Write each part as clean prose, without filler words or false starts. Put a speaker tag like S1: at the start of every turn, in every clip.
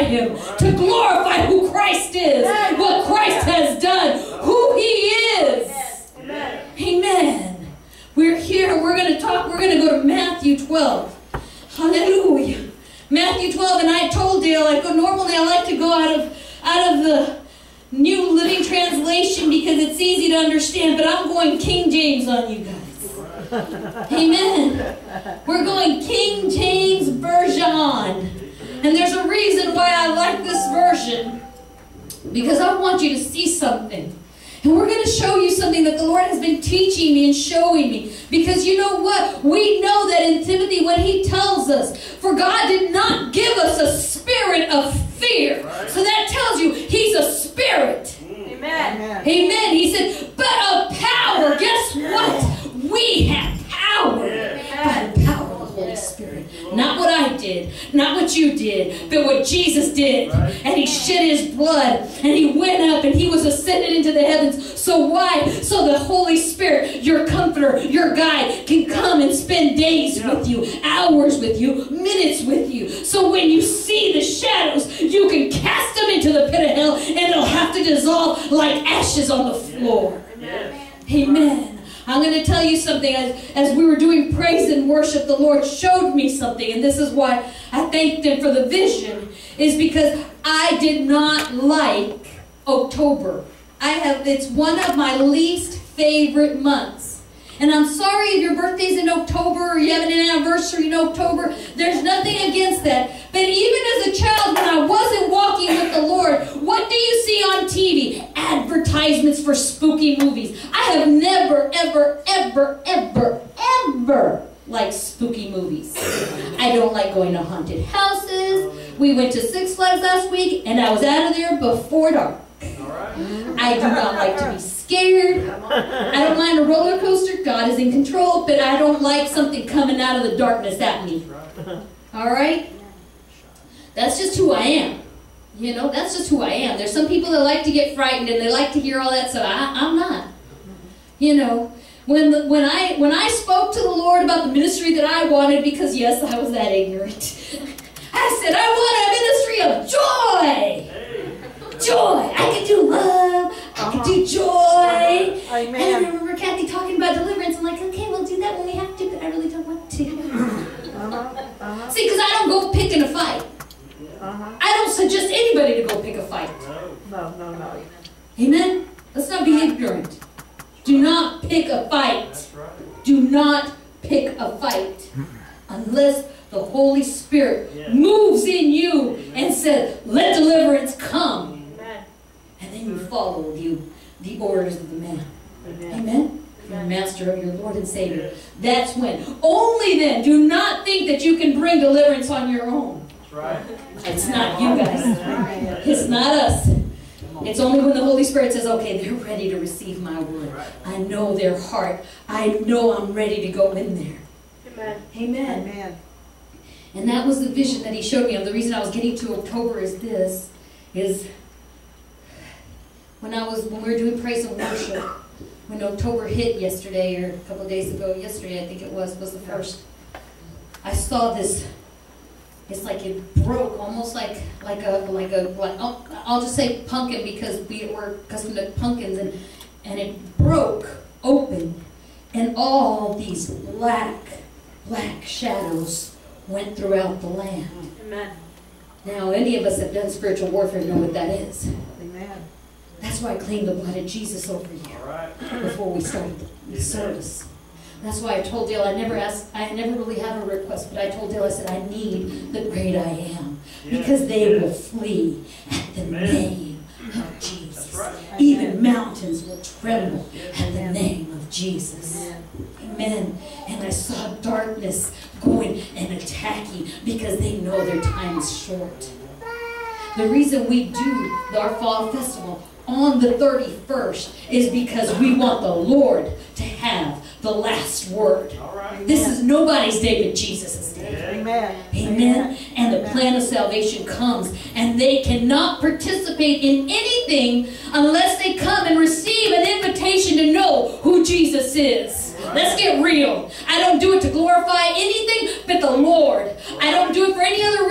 S1: Him, to glorify who Christ is, what Christ has done, who He is. Amen. We're here. We're going to talk. We're going to go to Matthew 12. Hallelujah. Matthew 12, and I told Dale, normally I like to go out of the New Living Translation because it's easy to understand, but I'm going King James on you guys. Amen. We're going King James Version. And there's a reason why I like this version, because I want you to see something. And we're going to show you something that the Lord has been teaching me and showing me. Because you know what? We know that in Timothy when he tells us, for God did not give us a spirit of fear. Right. So that tells you He's a spirit.
S2: Amen.
S1: Amen. He said, but of power. Guess what? We have power. By the power of the Holy Spirit. Not what I did, not what you did, but what Jesus did. And He shed His blood, and He went up, and He was ascended into the heavens. So why? So the Holy Spirit, your comforter, your guide, can come and spend days with you, hours with you, minutes with you. So when you see the shadows, you can cast them into the pit of hell, and they'll have to dissolve like ashes on the floor. Amen. I'm going to tell you something. As we were doing praise and worship, the Lord showed me something. And this is why I thanked Him for the vision. Is because I did not like October. It's one of my least favorite months. And I'm sorry if your birthday's in October or you have an anniversary in October. There's nothing against that. But even as a child, when I wasn't walking with the Lord, what do you see on TV? Advertisements for spooky movies. I have never, ever, ever, ever, ever liked spooky movies. I don't like going to haunted houses. We went to Six Flags last week, and I was out of there before dark. I do not like to be scared. I don't mind a roller coaster. God is in control, but I don't like something coming out of the darkness at me. All right? That's just who I am. You know, that's just who I am. There's some people that like to get frightened and they like to hear all that stuff. I'm not. You know, when I spoke to the Lord about the ministry that I wanted, because yes, I was that ignorant. I said, I want a ministry of joy. Joy. I could do love. I could do joy.
S2: Amen.
S1: And I remember Kathy talking about deliverance. I'm like, okay, we'll do that when we have to, but I really don't want to. See, because I don't go picking a fight. I don't suggest anybody to go pick a fight.
S2: No.
S1: Amen? Let's not be ignorant. Do not pick a fight. Do not pick a fight unless the Holy Spirit moves in you and says, let deliverance come. And then you follow the orders of the man. Amen? Your master of your Lord and Savior. That's when. Only then. Do not think that you can bring deliverance on your own. It's not you guys. It's not us. It's only when the Holy Spirit says, okay, they're ready to receive my word. I know their heart. I know I'm ready to go in there. Amen. And that was the vision that He showed me. And the reason I was getting to October is this. When we were doing praise and worship, when October hit yesterday, or a couple of days ago, yesterday I think it was the first, I saw this. It's like it broke, almost like I'll just say pumpkin because we were accustomed to pumpkins, and it broke open, and all these black shadows went throughout the land.
S2: Amen.
S1: Now, any of us that have done spiritual warfare know what that is.
S2: Amen.
S1: That's why I claimed the blood of Jesus over you before we started the service. That's why I told Dale, I never really have a request, but I told Dale, I said, I need the great I am. Because they will flee at the name of Jesus. Even mountains will tremble at the name of Jesus. Amen. And I saw darkness going and attacking because they know their time is short. The reason we do our fall festival on the 31st is because we want the Lord to have the last word. This is nobody's day but Jesus' day.
S2: Amen.
S1: Amen. And the plan of salvation comes, and they cannot participate in anything unless they come and receive an invitation to know who Jesus is. Let's get real. I don't do it to glorify anything but the Lord. I don't do it for any other reason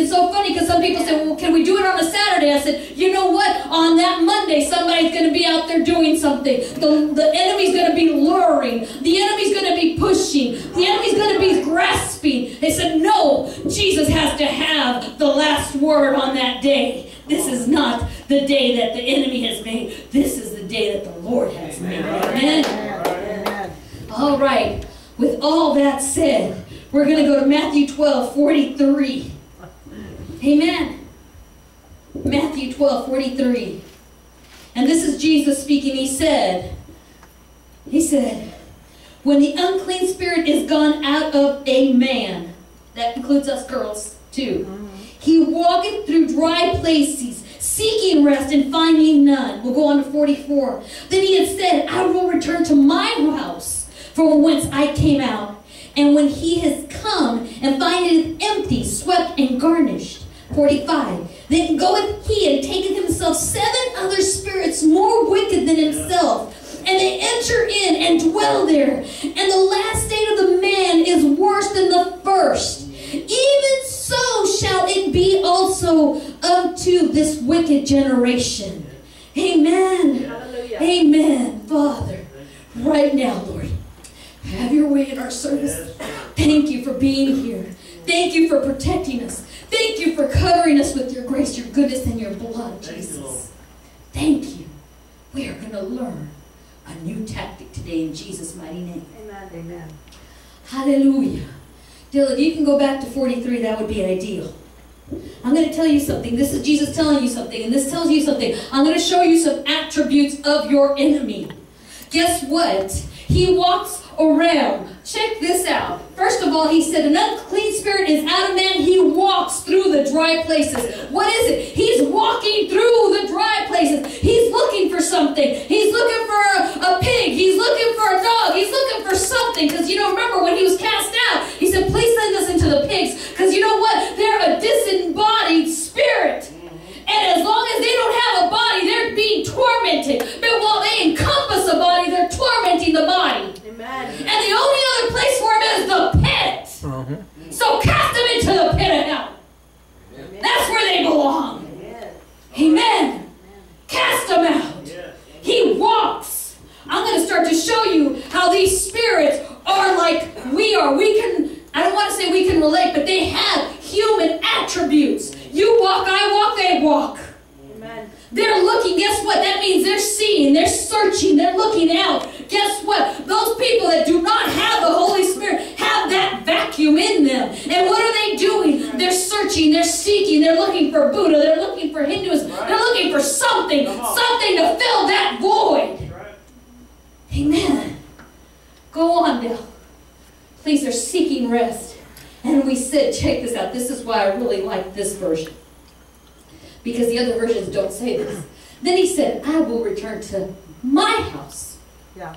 S1: it's so funny because some people say, well, can we do it on a Saturday? I said, you know what? On that Monday, somebody's going to be out there doing something. The enemy's going to be luring. The enemy's going to be pushing. The enemy's going to be grasping. They said, no, Jesus has to have the last word on that day. This is not the day that the enemy has made. This is the day that the Lord has made. Amen?
S2: Amen.
S1: All right. With all that said, we're going to go to Matthew 12:43. Amen. Matthew 12:43. And this is Jesus speaking. He said, when the unclean spirit is gone out of a man, that includes us girls too, he walketh through dry places, seeking rest and finding none. We'll go on to 44. Then he had said, I will return to my house from whence I came out. And when he has come and findeth it empty, swept and garnished. 45. Then goeth he and taketh himself 7 other spirits more wicked than himself. And they enter in and dwell there. And the last state of the man is worse than the first. Even so shall it be also unto this wicked generation. Amen.
S2: Hallelujah.
S1: Amen. Father, right now, Lord, have your way in our service. Thank you for being here. Thank you for protecting us. Thank you for covering us with your grace, your goodness, and your blood, Jesus. Thank you. We are going to learn a new tactic today in Jesus' mighty name.
S2: Amen. Amen.
S1: Hallelujah. Dylan, you can go back to 43. That would be ideal. I'm going to tell you something. This is Jesus telling you something, and this tells you something. I'm going to show you some attributes of your enemy. Guess what? He walks around. Check this out. First of all, he said, an unclean spirit is out of man. He walks through the dry places. What is it? He's walking through the dry places. He's looking for something. He's looking for a pig. He's looking for a dog. He's looking for something. Because, remember when he was cast out, he said, please send us into the pigs. Because you know what? They're a disembodied spirit. And as long as they don't have a body, they're being tormented. But while they encompass a body, they're tormenting the body.
S2: Amen.
S1: And the only other place for them is the pit. So cast them into the pit of hell. That's where they belong. Amen. Cast them out. He walks. I'm going to start to show you how these spirits are like we are. I don't want to say we can relate, but they have human attributes. You walk, I walk, they walk.
S2: Amen.
S1: They're looking. Guess what? That means they're seeing, they're searching, they're looking out. Guess what? Those people that do not have the Holy Spirit have that vacuum in them. And what are they doing? They're searching, they're seeking, they're looking for Buddha, they're looking for Hinduism, they're looking for something to fill that void. Amen. Go on now. Please, they're seeking rest. And we said, check this out. This is why I really like this version. Because the other versions don't say this. Then he said, I will return to my house.
S2: Yeah.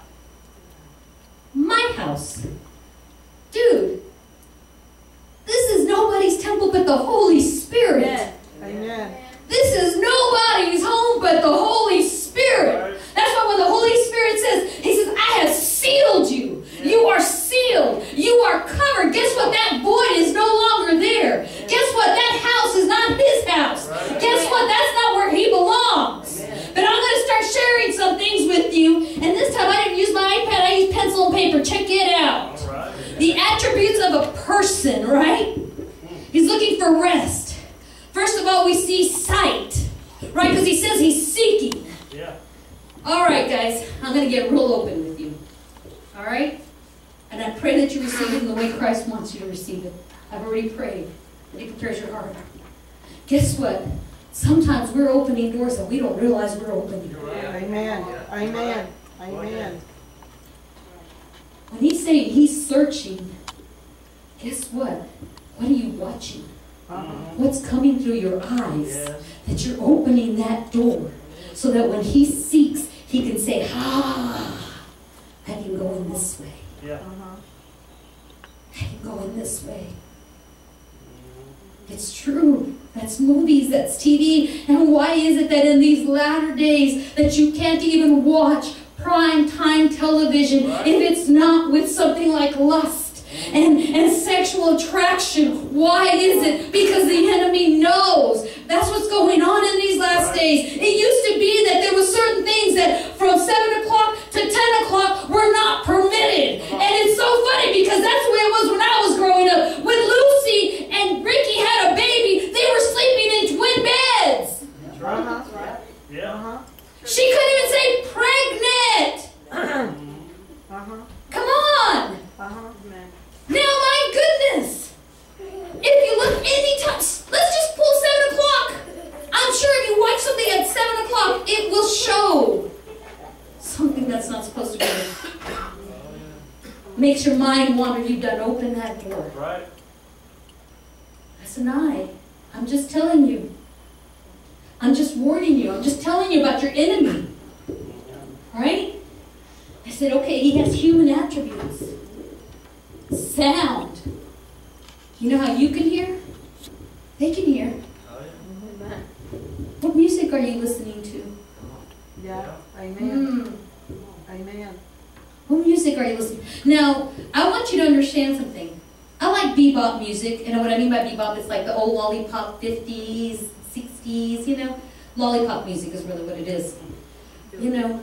S1: My house. Dude, this is nobody's temple but the Holy Spirit.
S2: Amen. Amen.
S1: This is nobody's home but the Holy Spirit. That's why when the Holy Spirit says, he says, I have sealed you. You are sealed. You are covered. Guess what? That void is no longer there. Guess what? That house is not his house. Guess what? That's not where he belongs. But I'm going to start sharing some things with you. And this time I didn't use my iPad. I used pencil and paper. Check it out. The attributes of a person, right? He's looking for rest. First of all, we see sight, right? Because he says he's seeking.
S3: Yeah.
S1: All right, guys. I'm going to get real open with you. All right? And I pray that you receive it in the way Christ wants you to receive it. I've already prayed that he prepares your heart. Guess what? Sometimes we're opening doors that we don't realize we're opening.
S2: Amen. Amen. Amen.
S1: When he's saying he's searching, guess what? What are you watching? What's coming through your eyes? That you're opening that door so that when he seeks, he can say, I can go in this way. I can go in this way. It's true. That's movies, that's TV. And why is it that in these latter days that you can't even watch prime time television if it's not with something like lust and sexual attraction? Why is it? Because the enemy makes your mind wander, you've done opened that door.
S3: Right.
S1: That's an eye. I'm just telling you. I'm just warning you. I'm just telling you about your enemy. Right? I said, okay, he has human attributes. Sound. You know how you can hear? They can hear.
S3: Oh, yeah.
S2: Amen.
S1: What music are you listening to?
S2: Yeah. Amen.
S1: Mm.
S2: Amen.
S1: What music are you listening to? Now, I want you to understand something. I like bebop music. You know what I mean by bebop? It's like the old lollipop 50s, 60s, you know? Lollipop music is really what it is. You know?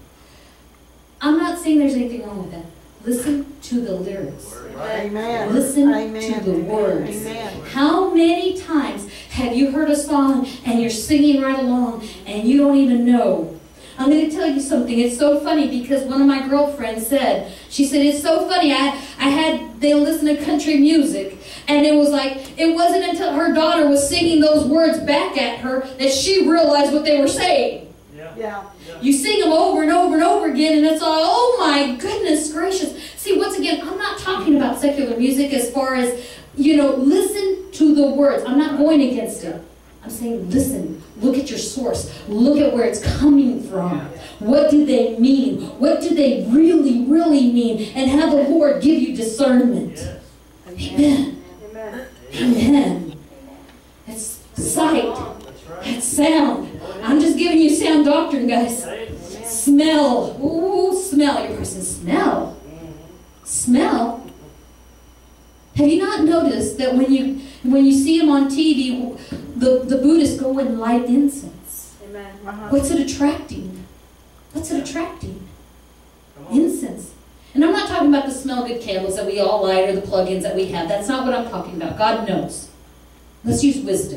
S1: I'm not saying there's anything wrong with that. Listen to the lyrics.
S2: Amen.
S1: Listen
S2: Amen.
S1: to the words.
S2: Amen.
S1: How many times have you heard a song and you're singing right along and you don't even know? I'm going to tell you something. It's so funny because one of my girlfriends said, she said, it's so funny. They listen to country music. And it was like, it wasn't until her daughter was singing those words back at her that she realized what they were saying.
S2: Yeah.
S1: You sing them over and over and over again, and it's all, oh my goodness gracious. See, once again, I'm not talking about secular music as far as, you know, listen to the words. I'm not going against it. I'm saying listen. Look at your source. Look at where it's coming from. What do they mean? What do they really, really mean? And have the Lord give you discernment.
S3: Yes.
S1: Amen.
S2: Amen.
S1: Amen. It's sight.
S3: That's right.
S1: It's sound. I'm just giving you sound doctrine, guys.
S3: Say it.
S1: Smell. Ooh, smell. Your person, smell. Smell. Have you not noticed that when you see them on TV, the Buddhists go and light incense?
S2: Amen.
S1: What's it attracting? What's it attracting?
S3: Come on.
S1: Incense. And I'm not talking about the smell good candles that we all light or the plug-ins that we have. That's not what I'm talking about. God knows. Let's use wisdom.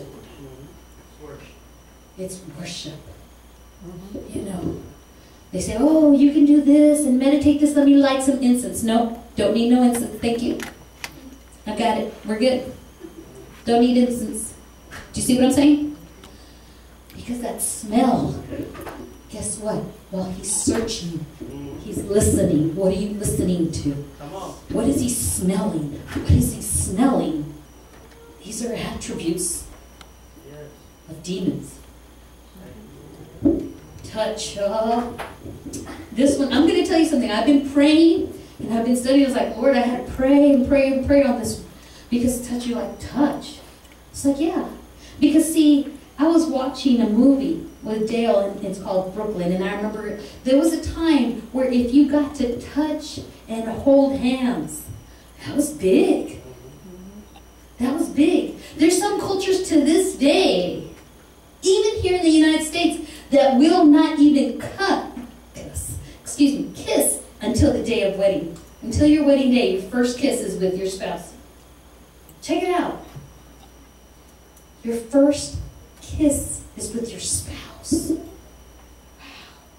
S1: It's worship. You know. They say, oh, you can do this and meditate this. Let me light some incense. No, don't need no incense. Thank you. I got it. We're good. Don't need incense. Do you see what I'm saying? Because that smell, guess what? While he's searching, he's listening. What are you listening to?
S3: Come on.
S1: What is he smelling? What is he smelling? These are attributes
S3: Yes.
S1: of demons. Touch. This one, I'm going to tell you something. I've been praying and I've been studying. I was like, Lord, I had to pray and pray and pray on this. Because touch, you're like, touch. It's like, yeah. Because see, I was watching a movie with Dale, and it's called Brooklyn. And I remember there was a time where if you got to touch and hold hands, that was big. That was big. There's some cultures to this day, even here in the United States, that will not even kiss until the day of wedding. Until your wedding day, your first kiss is with your spouse. Check it out. Your first kiss is with your spouse. Wow.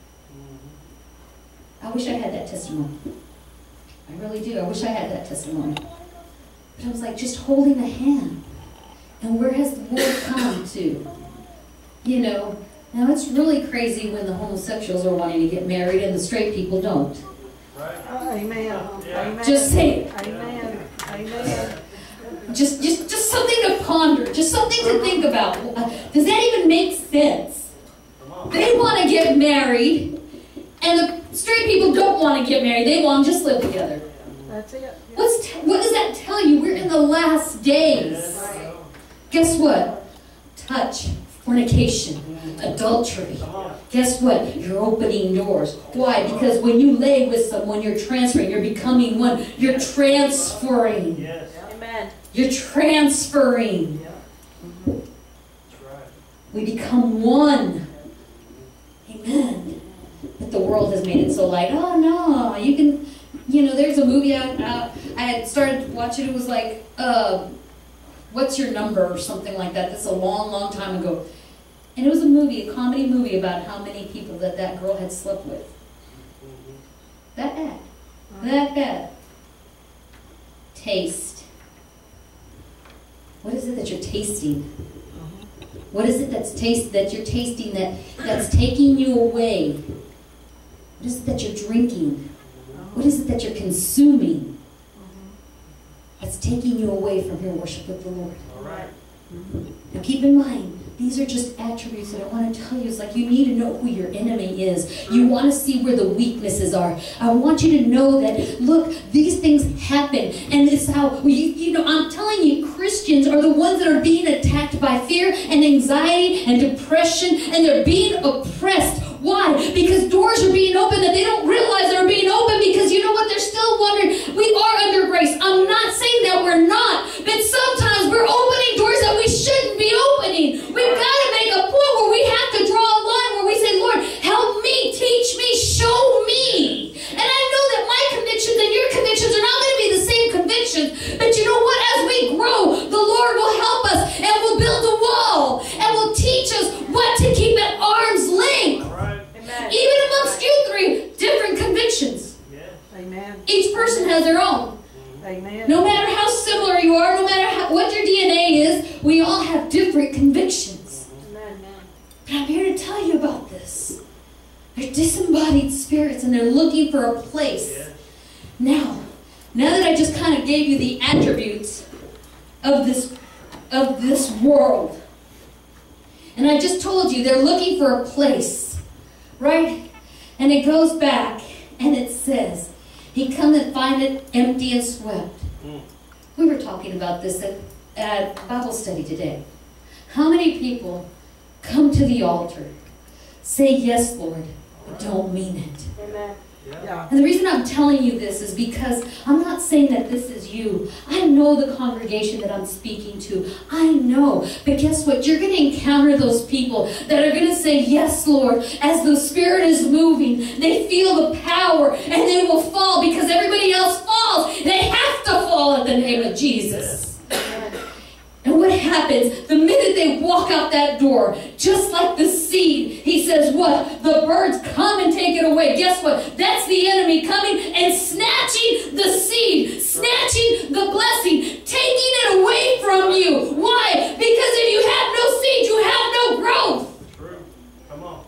S1: I wish I had that testimony. I really do. I wish I had that testimony. But I was like, just holding a hand. And where has the world come to? You know, now it's really crazy when the homosexuals are wanting to get married and the straight people don't.
S3: Right.
S2: Amen.
S3: Yeah.
S2: Amen.
S1: Just say it.
S2: Amen. Amen.
S1: Just something to ponder. Just something to think about. Does that even make sense?
S3: Come on.
S1: They want to get married, and the straight people don't want to get married. They want to just live together.
S2: That's it.
S1: What does that tell you? We're in the last days.
S3: Yes.
S1: Guess what? Touch, fornication, adultery.
S3: Come on.
S1: Guess what? You're opening doors. Why? Because when you lay with someone, you're transferring. You're becoming one. You're transferring.
S3: Yes.
S2: Amen.
S1: You're transferring.
S3: That's right.
S1: We become one. Amen. But the world has made it so light. Oh, no. You can, you know, there's a movie I had started watching. It was like, What's Your Number or something like that. That's a long, long time ago. And it was a movie, a comedy movie about how many people that girl had slept with. That bad. That bad. Taste. What is it that you're tasting? What is it that you're tasting that's taking you away? What is it that you're drinking? What is it that you're consuming that's taking you away from your worship with the Lord?
S3: All right.
S1: Now keep in mind, these are just attributes that I want to tell you. It's like you need to know who your enemy is. You want to see where the weaknesses are. I want you to know that, look, these things happen. And it's how, I'm telling you, Christians are the ones that are being attacked by fear and anxiety and depression, and they're being oppressed. Why? Because doors are being opened that they don't realize they're being opened, because you know what? They're still wondering, we are under grace. I'm not saying that we're not, but sometimes we're opening doors that we shouldn't be opening. We've got to make a point where we have to draw a line where we say, Lord, help me, teach me, show me. And I know that my convictions and your convictions are not going to be the same convictions, but you know what? As we grow, the Lord will help us and will build a wall and will teach us what to keep at arm's length. Even amongst you three, different convictions.
S3: Yeah.
S2: Amen.
S1: Each person has their own.
S2: Amen.
S1: No matter how similar you are, no matter what your DNA is, we all have different convictions.
S2: Amen.
S1: But I'm here to tell you about this. They're disembodied spirits, and they're looking for a place.
S3: Yeah.
S1: Now that I just kind of gave you the attributes of this world, and I just told you they're looking for a place, right? And it goes back, and it says, he come and find it empty and swept. We were talking about this at Bible study today. How many people come to the altar, say yes, Lord, but don't mean it?
S2: Amen. Yeah.
S1: And the reason I'm telling you this is because I'm not saying that this is you. I know the congregation that I'm speaking to. I know. But guess what? You're going to encounter those people that are going to say, yes, Lord. As the Spirit is moving, they feel the power and they will fall because everybody else falls. They have to fall in the name of Jesus. And what happens the minute they walk out that door, just like the seed, he says what? The birds come and take it away. Guess what? That's the enemy coming and snatching the seed, snatching the blessing, taking it away from you. Why? Because if you have no seed, you have no growth.
S3: True. Come on.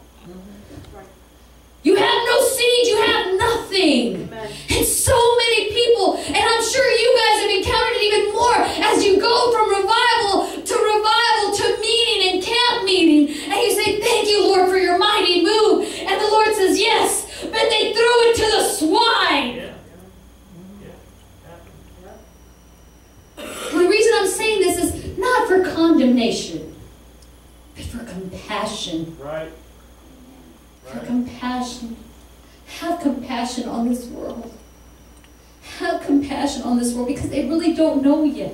S1: You have no seed, you have nothing.
S2: Amen.
S1: And so many people, and I'm sure you guys have encountered it even more as you go from revival to meeting and camp meeting. And you say, thank you, Lord, for your mighty move. And the Lord says, yes, but they threw it to the swine.
S3: Yeah. Yeah.
S1: The reason I'm saying this is not for condemnation, but for compassion.
S3: Right.
S1: For compassion. Have compassion on this world. Have compassion on this world because they really don't know yet.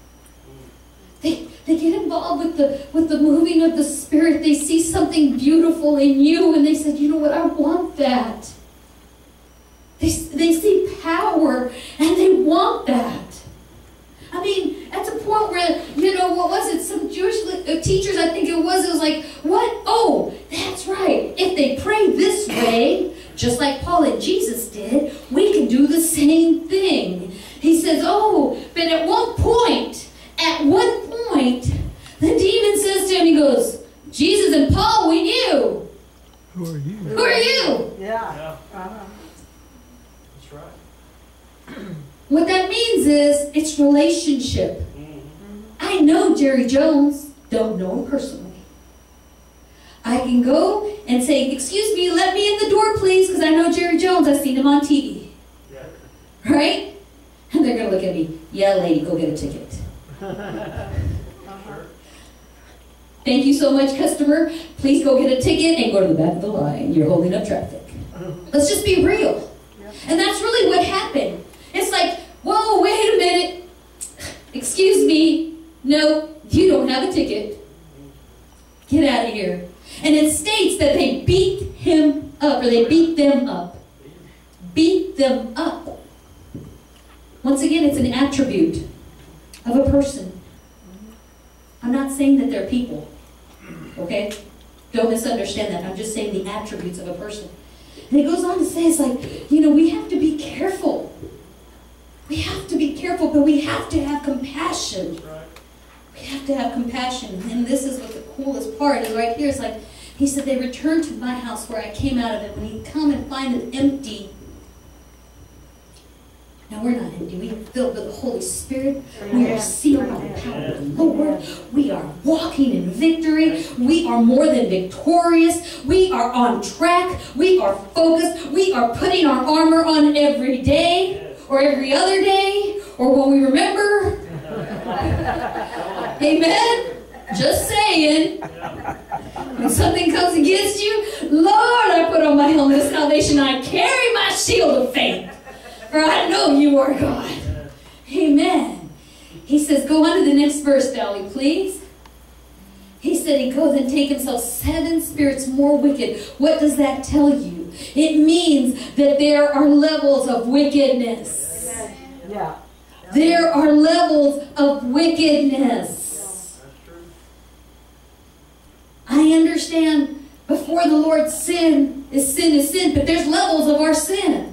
S1: They get involved with the moving of the Spirit. They see something beautiful in you and they said, you know what, I want that. They see power and they want that. I mean, at the point where, what was it? Some Jewish teachers, I think it was like, what? Oh, that's right. If they pray this way, just like Paul and Jesus did, we can do the same thing. He says, oh, but at one point, the demon says to him, he goes, Jesus and Paul, we knew.
S4: Who are you?
S1: Who are you?
S2: Yeah.
S3: Yeah. That's right.
S1: What that means is, it's relationship.
S3: Mm-hmm.
S1: I know Jerry Jones, don't know him personally. I can go and say, excuse me, let me in the door, please, because I know Jerry Jones. I've seen him on TV.
S3: Yeah.
S1: Right? And they're going to look at me, yeah, lady, go get a ticket.
S3: Sure.
S1: Thank you so much, customer. Please go get a ticket and go to the back of the line. You're holding up traffic. Let's just be real. And that's really what happened. It's like, whoa, wait a minute. Excuse me. No, you don't have a ticket. Get out of here. And it states that they beat him up, or they beat them up. Beat them up. Once again, it's an attribute of a person. I'm not saying that they're people. Okay? Don't misunderstand that. I'm just saying the attributes of a person. And it goes on to say, it's like, we have to be careful. We have to be careful, but we have to have compassion.
S3: That's right.
S1: We have to have compassion. And this is what the coolest part is right here. It's like, he said, they returned to my house where I came out of it. When he come and find it empty Now we're not empty. We are filled with the Holy Spirit. We are sealed by the power of the Lord. We are walking in victory. We are more than victorious. We are on track. We are focused. We are putting our armor on every day or every other day or when we remember. Amen? Just saying. When something comes against you, Lord, I put on my helmet of salvation. I carry my shield of faith. For I know you are God. Amen. He says, go on to the next verse, Dolly, please. He said he goes and take himself 7 spirits more wicked. What does that tell you? It means that there are levels of wickedness.
S2: Yeah.
S1: There are levels of wickedness. I understand before the Lord sin is sin, but there's levels of our sin.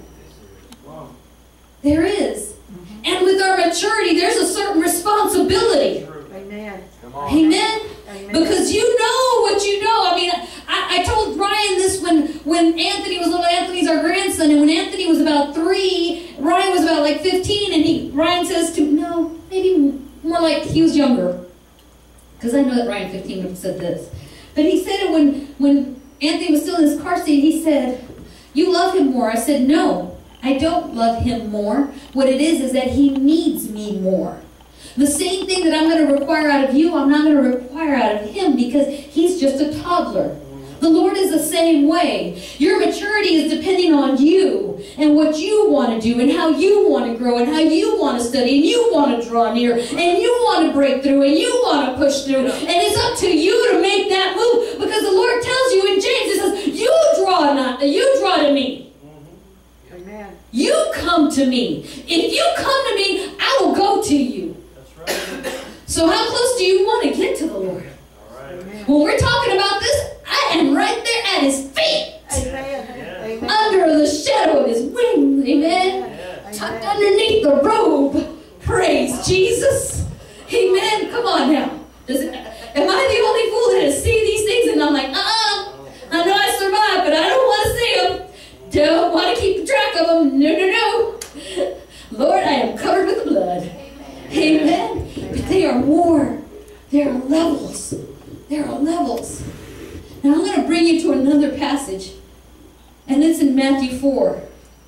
S1: There is. And with our maturity, there's a certain responsibility.
S2: Amen.
S1: Amen? Because you know what you know. I mean, I told Ryan this when Anthony was little. Anthony's our grandson. And when Anthony was about 3, Ryan was about like 15. And Ryan says to me, no, maybe more like he was younger. Because I know that Ryan 15 would have said this. But he said it when Anthony was still in his car seat. He said, you love him more. I said, no, I don't love him more. What it is that he needs me more. The same thing that I'm going to require out of you, I'm not going to require out of him because he's just a toddler. The Lord is the same way. Your maturity is depending on you and what you want to do and how you want to grow and how you want to study and you want to draw near and you want to break through and you want to push through. And it's up to you to make that move because the Lord tells you in James, it says, you draw to me.
S2: Amen.
S1: You come to me. If you come to me, I will go to you.
S3: That's right.
S1: So how close do you want to get to the Lord?
S3: All right.
S1: When we're talking about this, I am right there at his feet.
S2: Amen. Amen.
S1: Under the shadow of his wings. Amen.
S3: Yes.
S1: Tucked underneath the robe. Praise Jesus. Amen. Come on now. Am I the only fool that has seen these things and I'm like, I know I survived, but I don't want to see them. Don't want to keep track of them. No. Lord, I am covered with blood. Amen. But they are more. There are levels. There are levels. Now I'm going to bring you to another passage. And it's in Matthew 4.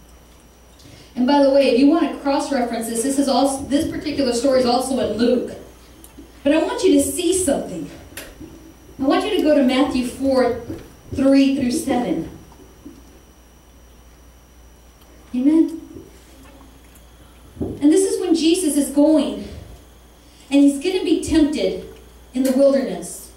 S1: And by the way, if you want to cross-reference this, this particular story is also in Luke. But I want you to see something. I want you to go to Matthew 4, 3 through 7. Amen? And this is when Jesus is going. And he's going to be tempted in the wilderness.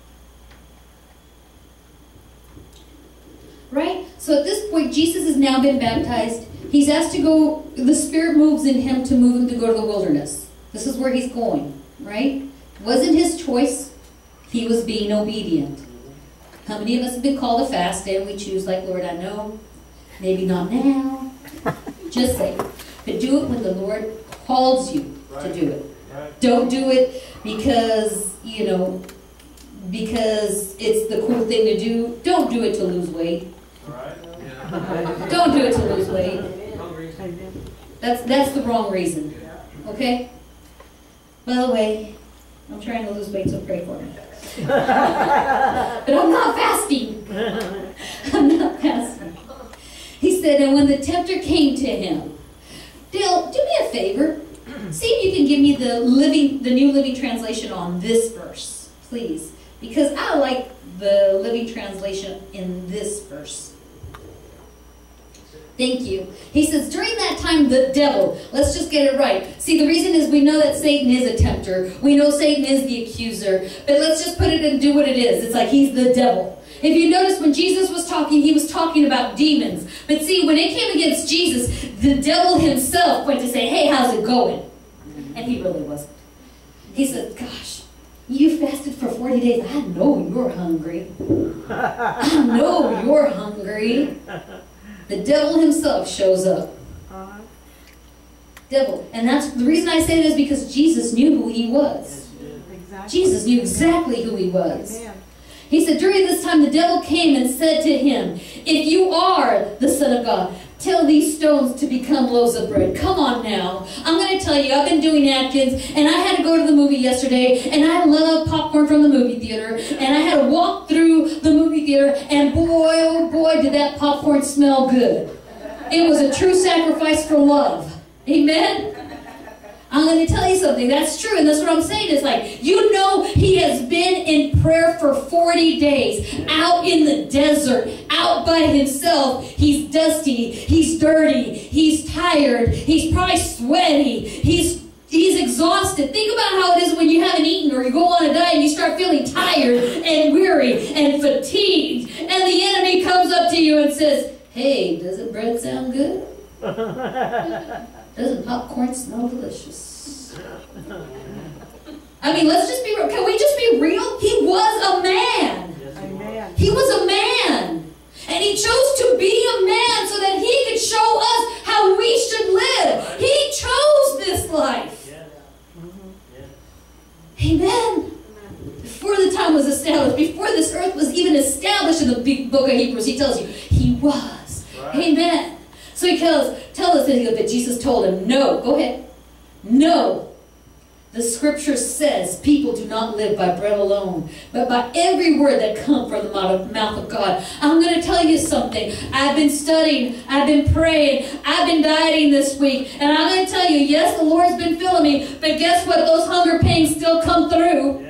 S1: Right? So at this point, Jesus has now been baptized. He's asked to go, the Spirit moves in him to move him to go to the wilderness. This is where he's going, right? It wasn't his choice. He was being obedient. How many of us have been called to fast and we choose like, Lord, I know, maybe not now. Just say, but do it when the Lord calls you to do it.
S3: Right.
S1: Don't do it because, because it's the cool thing to do. Don't do it to lose weight.
S3: All right.
S1: Don't do it to lose weight.
S2: Amen.
S1: That's the wrong reason. Okay? By the way, I'm trying to lose weight, so pray for me. But I'm not fasting. I'm not fasting. He said, and when the tempter came to him, Dale, do me a favor. See if you can give me the New Living Translation on this verse, please. Because I like the Living Translation in this verse. Thank you. He says, during that time, the devil, let's just get it right. See, the reason is we know that Satan is a tempter. We know Satan is the accuser. But let's just put it and do what it is. It's like he's the devil. If you notice, when Jesus was talking, he was talking about demons. But see, when it came against Jesus, the devil himself went to say, hey, how's it going? And he really wasn't. He said, gosh, you fasted for 40 days. I know you're hungry. I know you're hungry. The devil himself shows up. Devil. And that's the reason I say this, because Jesus knew who he was.
S2: Exactly.
S1: Jesus knew exactly who he was.
S2: Amen.
S1: He said, during this time the devil came and said to him, if you are the Son of God, tell these stones to become loaves of bread. Come on now. I'm going to tell you, I've been doing Atkins, and I had to go to the movie yesterday, and I love popcorn from the movie theater, and I had to walk through the movie theater, and boy, oh boy, did that popcorn smell good. It was a true sacrifice for love. Amen? I'm going to tell you something. That's true, and that's what I'm saying. It's like, you know, he has been in prayer for 40 days, out in the desert, out by himself. He's dusty, he's dirty, he's tired, he's probably sweaty, he's exhausted. Think about how it is when you haven't eaten or you go on a diet and you start feeling tired and weary and fatigued, and the enemy comes up to you and says, hey, doesn't bread sound good? Doesn't popcorn smell delicious? I mean, let's just be real. Can we just be real? He was a man.
S2: Amen.
S1: He was a man. And he chose to be a man so that he could show us how we should live. He chose this life. Amen. Before the time was established, before this earth was even established in the book of Hebrews, he tells you, he was. Amen. So he tells us that Jesus told him, no, go ahead. No. The scripture says people do not live by bread alone, but by every word that comes from the mouth of God. I'm going to tell you something. I've been studying, I've been praying, I've been dieting this week, and I'm going to tell you, yes, the Lord's been filling me, but guess what? Those hunger pains still come through.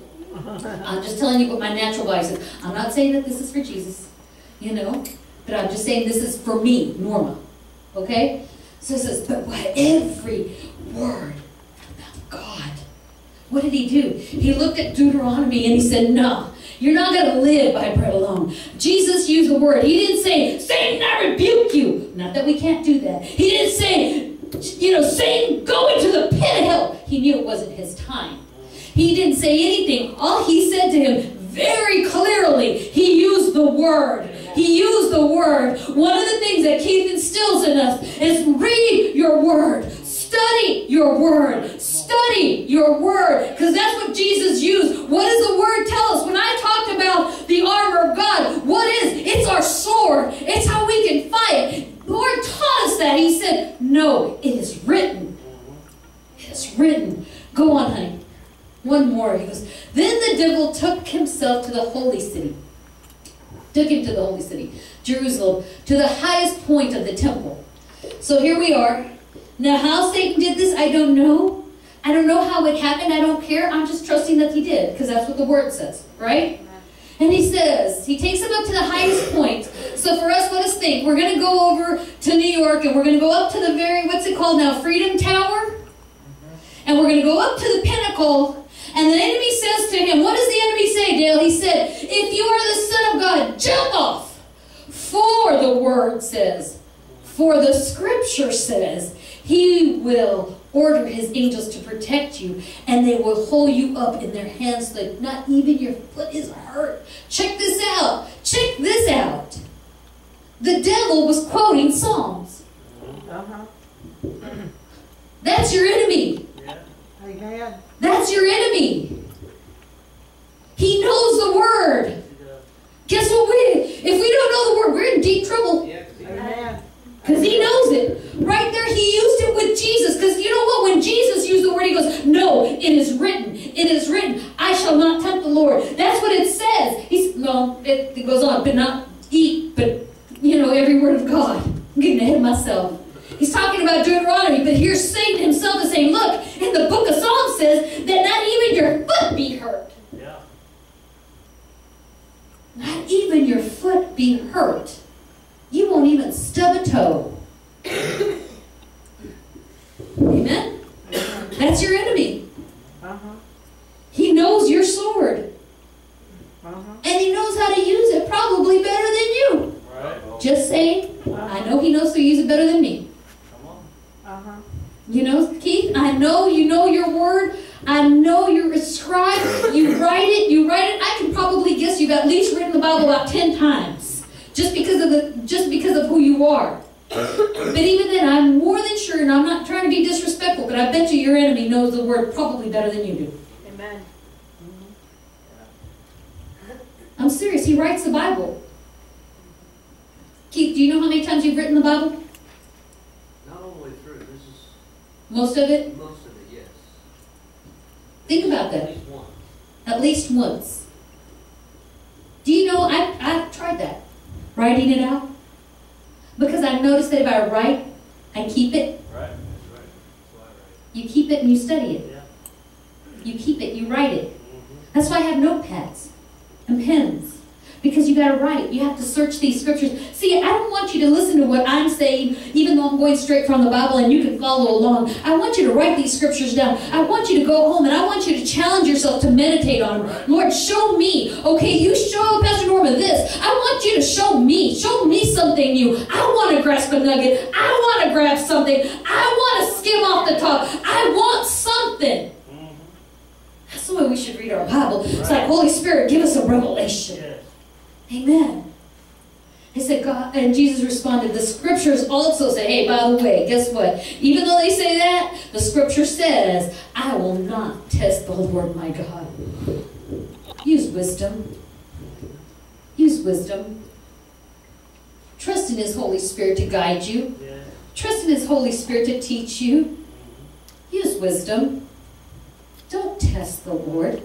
S1: I'm just telling you what my natural body says. I'm not saying that this is for Jesus, you know, but I'm just saying this is for me, Norma. Okay? So it says, but by every word from the mouth of God. What did he do? He looked at Deuteronomy and he said, no, you're not going to live by bread alone. Jesus used the word. He didn't say, Satan, I rebuke you. Not that we can't do that. He didn't say, you know, Satan, go into the pit of hell. He knew it wasn't his time. He didn't say anything. All he said to him very clearly, he used the word. He used the word. One of the things that Keith instills in us is read your word. Study your word. Study your word. Because that's what Jesus used. What does the word tell us? When I talked about the armor of God, what is? It's our sword. It's how we can fight. The Lord taught us that. He said, no, it is written. It is written. Go on, honey. One more. He goes, then the devil took himself to the holy city. Took him to the holy city, Jerusalem, to the highest point of the temple. So here we are. Now how Satan did this, I don't know. I don't know how it happened. I don't care. I'm just trusting that he did, because that's what the word says, right? And he says, he takes him up to the highest point. So for us, let us think. We're going to go over to New York, and we're going to go up to the very, what's it called now, Freedom Tower? And we're going to go up to the pinnacle. And the enemy says to him, what does the enemy say, Dale? He said, if you are the Son of God, jump off. For the word says, for the scripture says, he will order his angels to protect you, and they will hold you up in their hands so that not even your foot is hurt. Check this out. Check this out. The devil was quoting Psalms. That's your enemy.
S2: Amen.
S1: That's your enemy. He knows the word. Guess what? If we don't know the word, we're in deep trouble.
S2: Amen.
S1: Because he knows it. Right there, he used it with Jesus. Because you know what? When Jesus used the word, he goes, no, it is written. It is written. I shall not tempt the Lord. That's what it says. It goes on, but not eat, but, you know, every word of God. I'm getting ahead of myself. He's talking about Deuteronomy, but here's Satan himself is saying, look, in the book of Psalms says that not even your foot be hurt.
S3: Yeah.
S1: Not even your foot be hurt. You won't even stub a toe. Amen? That's your enemy. He knows your sword. And he knows how to use it probably better than you.
S3: Right.
S1: Just saying. I know he knows to use it better than me.
S3: Come on.
S1: You know, Keith, I know you know your word. I know you're a scribe. You write it. I can probably guess you've at least written the Bible about 10 times. Just because of who you are. But even then, I'm more than sure, and I'm not trying to be disrespectful, but I bet you your enemy knows the word probably better than you do.
S2: Amen.
S1: I'm serious. He writes the Bible. Keith, do you know how many times you've written the Bible? Most of it?
S4: Most of it, yes.
S1: Think about
S4: At
S1: that.
S4: least one.
S1: At least once. Do you know, I've tried that. Writing it out. Because I've noticed that if I write, I keep it.
S4: Right, that's right. That's why I write.
S1: You keep it and you study it.
S4: Yeah.
S1: You keep it, you write it.
S4: Mm-hmm.
S1: That's why I have notepads and pens. Because you got to write. You have to search these scriptures. See, I don't want you to listen to what I'm saying, even though I'm going straight from the Bible and you can follow along. I want you to write these scriptures down. I want you to go home and I want you to challenge yourself to meditate on them.
S4: Right.
S1: Lord, show me. Okay, you show Pastor Norman this. I want you to show me. Show me something new. I want to grasp a nugget. I want to grab something. I want to skim off the top. I want something. That's the way we should read our Bible. It's like, Holy Spirit, give us a revelation.
S4: Yes.
S1: Amen. He said, God, and Jesus responded, the scriptures also say, hey, by the way, guess what? Even though they say that, the scripture says, I will not test the Lord my God. Use wisdom. Use wisdom. Trust in His Holy Spirit to guide you.
S4: Yes.
S1: Trust in His Holy Spirit to teach you. Use wisdom. Don't test the Lord.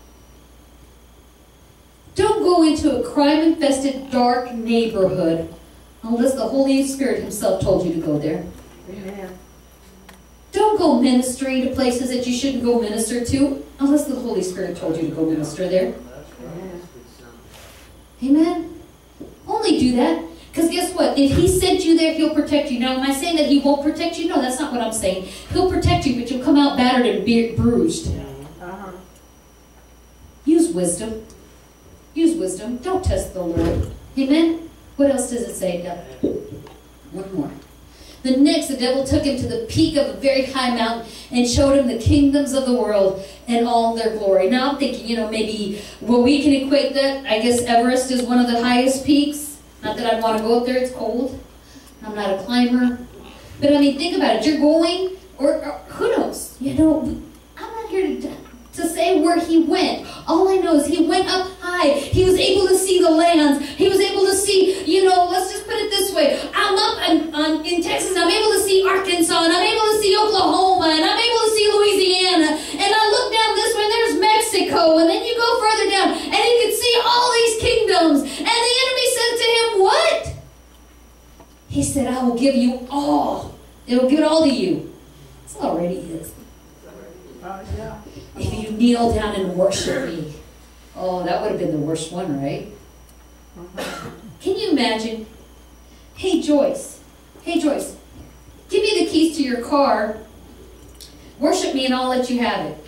S1: Don't go into a crime-infested, dark neighborhood unless the Holy Spirit Himself told you to go there.
S2: Amen.
S1: Don't go ministering to places that you shouldn't go minister to unless the Holy Spirit told you to go minister there.
S4: That's right. It's
S1: Amen? Only do that. Because guess what? If He sent you there, He'll protect you. Now, am I saying that He won't protect you? No, that's not what I'm saying. He'll protect you, but you'll come out battered and bruised.
S2: Uh-huh.
S1: Use wisdom. Use wisdom. Don't test the Lord. Amen? What else does it say? One more. The devil took him to the peak of a very high mountain and showed him the kingdoms of the world and all their glory. Now I'm thinking, maybe, well, we can equate that. I guess Everest is one of the highest peaks. Not that I'd want to go up there. It's cold. I'm not a climber. But I mean, think about it. You're going, or who knows? I'm not here to say where he went. All I know is he went up high. He was able to see the lands. He was able to see, let's just put it this way. I'm up in Texas, and I'm able to see Arkansas, and I'm able to see Oklahoma, and I'm able to see Louisiana. And I look down this way, and there's Mexico, and then you go further down, and you can see all these kingdoms. And the enemy said to him, what? He said, I will give you all. It'll give it all to you. It's already his.
S2: Yeah.
S1: If you kneel down and worship me. Oh, that would have been the worst one, right? Can you imagine? Hey, Joyce. Give me the keys to your car. Worship me and I'll let you have it.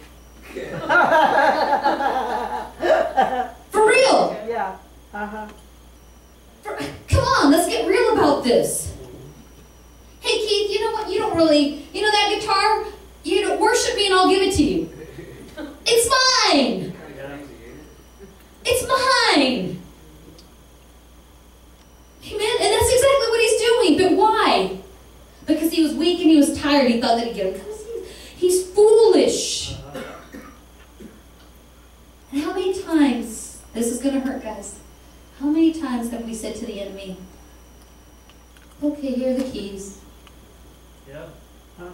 S1: For real.
S2: Yeah. Uh-huh.
S1: Come on, let's get real about this. Hey, Keith, you know what? You don't really, that guitar? Worship me and I'll give it to you. It's mine. It's mine. Amen. And that's exactly what he's doing. But why? Because he was weak and he was tired. He thought that he'd get him. Because he's foolish. And how many times, this is going to hurt, guys. How many times have we said to the enemy, okay, here are the keys.
S4: Yeah.
S2: Uh-huh.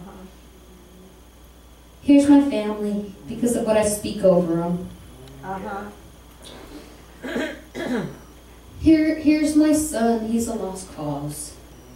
S1: Here's my family because of what I speak over them.
S2: Uh-huh.
S1: Here's my son. He's a lost cause.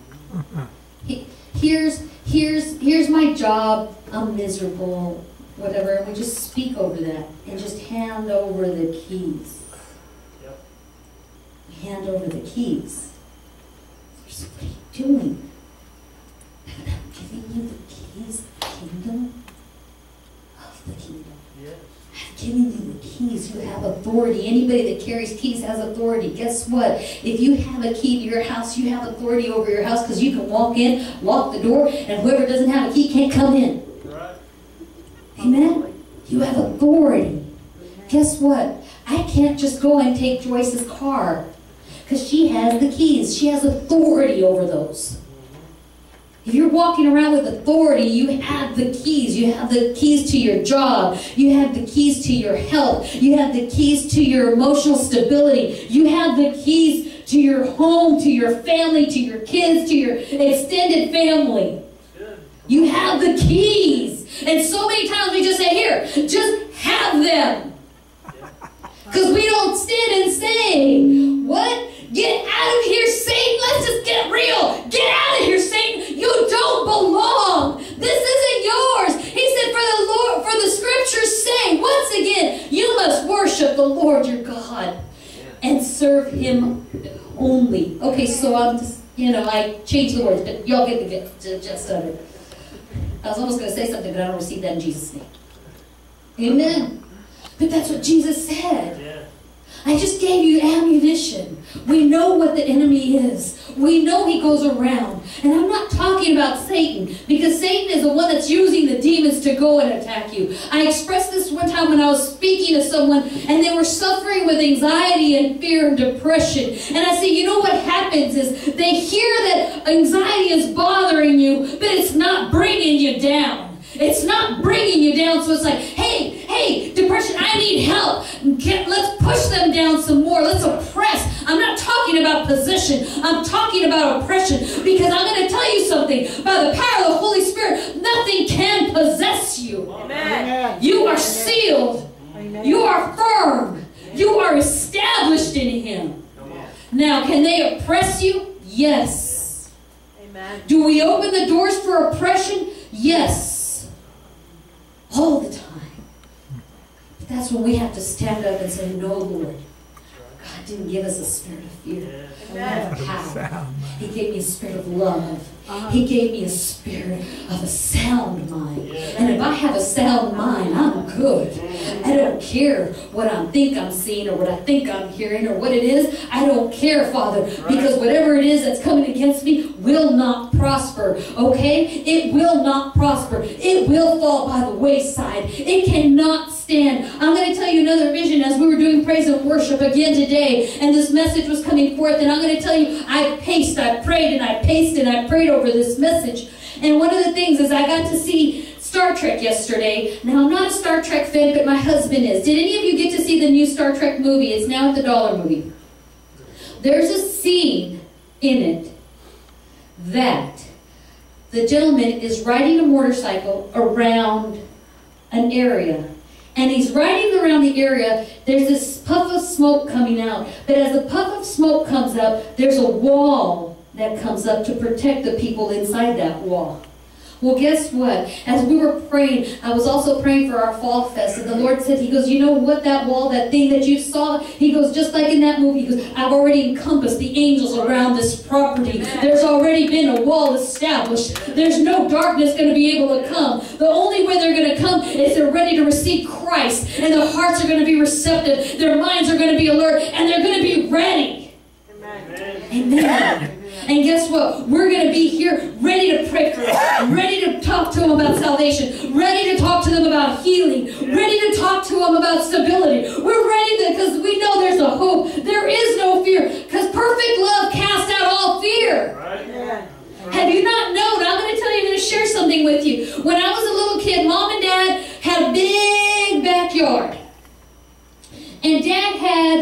S1: Here's my job. I'm miserable. Whatever. And we just speak over that and just hand over the keys.
S4: Yep.
S1: We hand over the keys. So what are you doing? Haven't I given you the keys of the kingdom? Of the kingdom.
S4: Yes.
S1: I've given you the keys. You have authority. Anybody that carries keys has authority. Guess what? If you have a key to your house, you have authority over your house because you can walk in, lock the door, and whoever doesn't have a key can't come in.
S4: Right.
S1: Amen? You have authority. Guess what? I can't just go and take Joyce's car because she has the keys. She has authority over those. If you're walking around with authority, you have the keys. You have the keys to your job. You have the keys to your health. You have the keys to your emotional stability. You have the keys to your home, to your family, to your kids, to your extended family.
S4: Good.
S1: You have the keys. And so many times we just say, here, just have them. Because we don't stand and say, what? Get out of here, Satan. Let's just get real. Get out of here, Satan. You don't belong. This isn't yours. He said, for the scriptures say, once again, you must worship the Lord your God and serve him only. Okay, so I'm just, I changed the words, but y'all get the gist of it. I was almost going to say something, but I don't receive that in Jesus' name. Amen. But that's what Jesus said.
S4: Yeah.
S1: I just gave you ammunition. We know what the enemy is. We know he goes around. And I'm not talking about Satan, because Satan is the one that's using the demons to go and attack you. I expressed this one time when I was speaking to someone, and they were suffering with anxiety and fear and depression. And I said, you know what happens is they hear that anxiety is bothering you, but it's not bringing you down. It's not bringing you down, so it's like, hey, depression, I need help. Let's push them down some more. Let's oppress. I'm not talking about position. I'm talking about oppression, because I'm going to tell you something. By the power of the Holy Spirit, nothing can possess you.
S2: Amen.
S1: You are sealed.
S2: Amen.
S1: You are firm. You are established in him. Now, can they oppress you? Yes.
S2: Amen.
S1: Do we open the doors for oppression? Yes. All the time. But that's when we have to stand up and say, no, Lord. God didn't give us a spirit of fear.
S2: Amen.
S1: Of power. He gave me a spirit of love. He gave me a spirit of a sound mind. And if I have a sound mind, I'm good. I don't care what I think I'm seeing or what I think I'm hearing or what it is. I don't care, Father, because whatever it is that's coming against me will not prosper. Okay? It will not prosper. It will fall by the wayside. It cannot stand. I'm going to tell you another vision as we were doing praise and worship again today, and this message was coming forth, and I'm going to tell you, I paced, I prayed, and I paced, and I prayed over this message. And one of the things is I got to see Star Trek yesterday. Now, I'm not a Star Trek fan, but my husband is. Did any of you get to see the new Star Trek movie? It's now at the Dollar Movie. There's a scene in it that the gentleman is riding a motorcycle around an area. And he's riding around the area. There's this puff of smoke coming out. But as the puff of smoke comes out, there's a wall that comes up to protect the people inside that wall. Well, guess what? As we were praying, I was also praying for our Fall Fest, and the Lord said, he goes, you know what, that wall, that thing that you saw, he goes, just like in that movie, he goes, I've already encompassed the angels around this property. There's already been a wall established. There's no darkness going to be able to come. The only way they're going to come is they're ready to receive Christ, and their hearts are going to be receptive, their minds are going to be alert, and they're going to be ready.
S2: Amen.
S1: Amen. And guess what? We're going to be here ready to pray for them, ready to talk to them about salvation, ready to talk to them about healing, ready to talk to them about stability. We're ready because we know there's a hope. There is no fear, because perfect love casts out all fear.
S2: Amen.
S1: Have you not known? I'm going to tell you, I'm going to share something with you. When I was a little kid, Mom and Dad had a big backyard. And Dad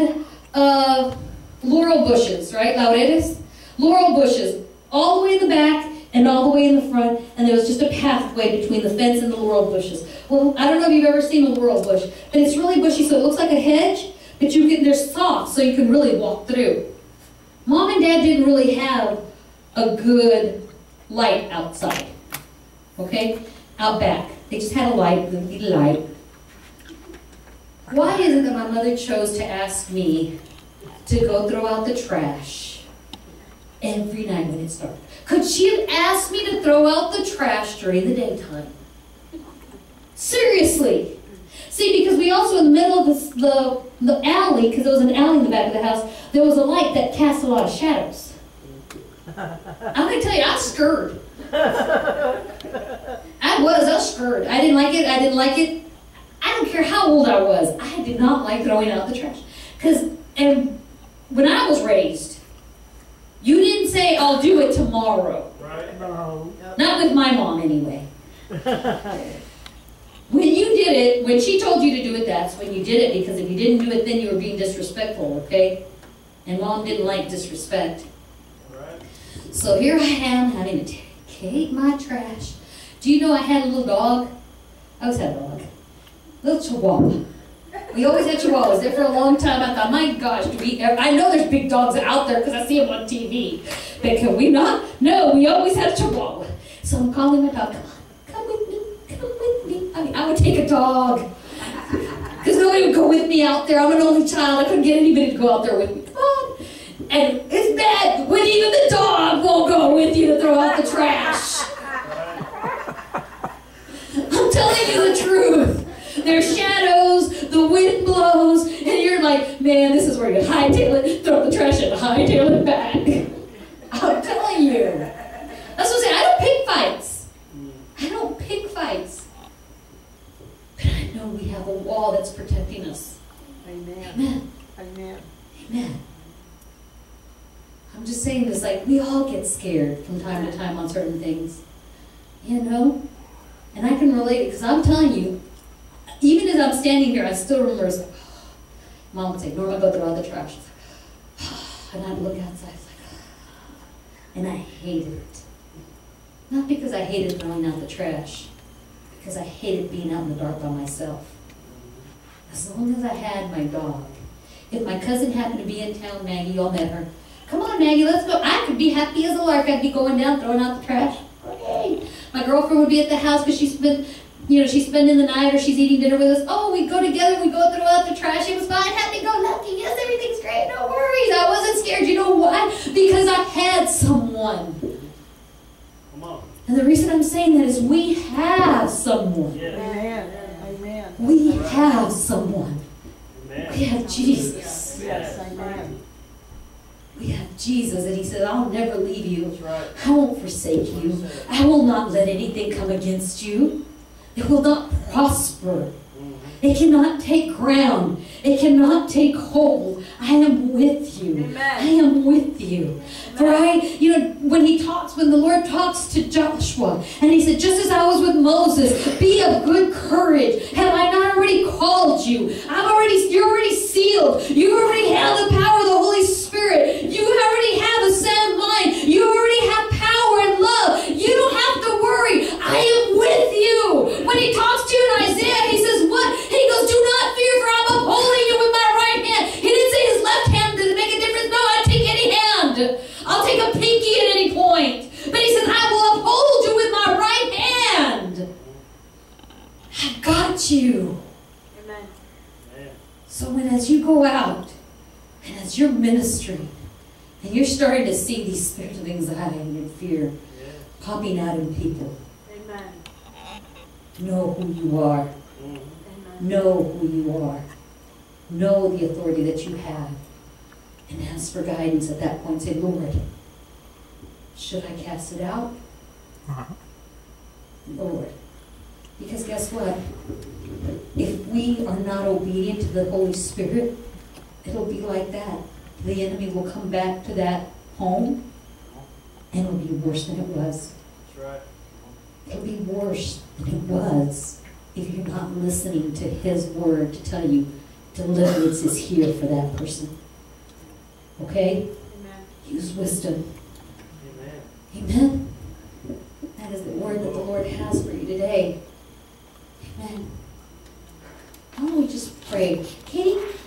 S1: had laurel bushes, right? Laureles? Laurel bushes, all the way in the back and all the way in the front, and there was just a pathway between the fence and the laurel bushes. Well, I don't know if you've ever seen a laurel bush, but it's really bushy, so it looks like a hedge, but they're soft, so you can really walk through. Mom and Dad didn't really have a good light outside, okay? Out back. They just had a light, Why is it that my mother chose to ask me to go throw out the trash every night when it's dark? Could she have asked me to throw out the trash during the daytime? Seriously. See, because we also, in the middle of the alley, because there was an alley in the back of the house, there was a light that cast a lot of shadows. I'm going to tell you, I was scared. I was scared. I didn't like it. I don't care how old I was. I did not like throwing out the trash. And when I was raised, you didn't say, I'll do it tomorrow.
S4: Right.
S2: No.
S1: Not with my mom, anyway. When you did it, when she told you to do it, that's when you did it, because if you didn't do it, then you were being disrespectful, okay? And Mom didn't like disrespect.
S4: Right.
S1: So here I am having to take my trash Do you know I had a little dog? I always had a dog. Little Chihuahua. We always had Chihuahuas there for a long time. I thought, my gosh, I know there's big dogs out there because I see them on TV. But can we not? No, we always had a Chihuahua. So I'm calling my dog, come with me, come with me. I mean, I would take a dog. Because nobody would go with me out there. I'm an only child. I couldn't get anybody to go out there with me. Come on. And it's bad when even the dog won't go with you to throw out the trash. I'm telling you the truth. There's shadows, the wind blows, and you're like, man, this is where you hightail it, throw the trash and hightail it back. I'm telling you. That's what I'm saying. I don't pick fights. I don't pick fights. But I know we have a wall that's protecting us.
S3: Amen.
S1: Amen.
S3: Amen.
S1: Amen. I'm just saying this, like, we all get scared from time to time on certain things. You know? And I can relate it, because I'm telling you, even as I'm standing here, I still remember, it's like, oh. Mom would say, Norma, go through all the trash. And I'd look outside, it's like, and I hated it. Not because I hated throwing out the trash, because I hated being out in the dark by myself. As long as I had my dog. If my cousin happened to be in town, Maggie, y'all met her. Come on, Maggie, let's go. I could be happy as a lark. I'd be going down, throwing out the trash. Okay. My girlfriend would be at the house because she's spending the night or she's eating dinner with us. Oh, we go together, we go throw out the trash. It was fine, happy-go-lucky. Yes, everything's great, no worries. I wasn't scared. You know why? Because I had someone.
S4: Come on.
S1: And the reason I'm saying that is we have someone.
S4: Yeah.
S3: Amen. Amen.
S1: We have someone.
S4: Amen.
S1: We have Jesus.
S3: Yes, amen.
S1: We have Jesus, and he said, I'll never leave you.
S4: That's right.
S1: I won't forsake you. I will not let anything come against you. It will not prosper. It cannot take ground. It cannot take hold. I am with you.
S3: Amen.
S1: I am with you. For when the Lord talks to Joshua, and he said, just as I was with Moses, be of good courage. Have I not already called you? You're already sealed. You already have the power of the Holy Spirit. You already have a sound mind. You already have power and love. You don't have to worry. I am with you. When he talks to you in Isaiah, he says, what? He goes, do not fear, for I'm upholding you with my right hand. He didn't say his left hand didn't make a difference. No, I take any hand. I'll take a pinky at any point. But he says, I will uphold you with my right hand. I've got you.
S3: Amen.
S1: So as you go out, and as you're ministering, and you're starting to see these spirits of anxiety and fear popping out in people,
S3: Amen.
S1: know who you are.
S3: Amen.
S1: Know who you are. Know the authority that you have. And ask for guidance at that point. Say, Lord, should I cast it out? Lord. Because guess what? If we are not obedient to the Holy Spirit, it'll be like that. The enemy will come back to that home, and it'll be worse than it was.
S4: That's right.
S1: It'll be worse than it was if you're not listening to his word to tell you deliverance is here for that person. Okay?
S3: Amen.
S1: Use wisdom.
S4: Amen.
S1: Amen? That is the word that the Lord has for you today. Amen. Why don't we just pray? Katie,